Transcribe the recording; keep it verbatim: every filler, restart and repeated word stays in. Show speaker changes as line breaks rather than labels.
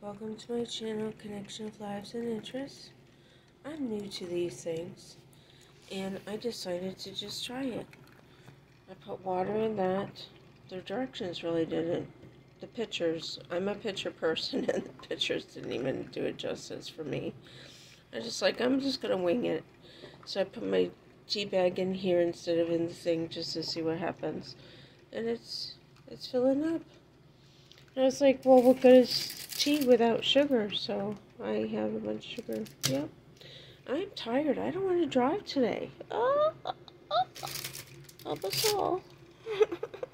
Welcome to my channel, Connection of Lives and Interests. I'm new to these things, and I decided to just try it. I put water in that. The directions really didn't. The pictures, I'm a picture person, and the pictures didn't even do it justice for me. I just like, I'm just going to wing it. So I put my tea bag in here instead of in the thing just to see what happens. And it's, it's filling up. And I was like, well, what good is tea without sugar? So I have a bunch of sugar. Yep. I'm tired. I don't want to drive today. Oh, oh, oh. Help us all.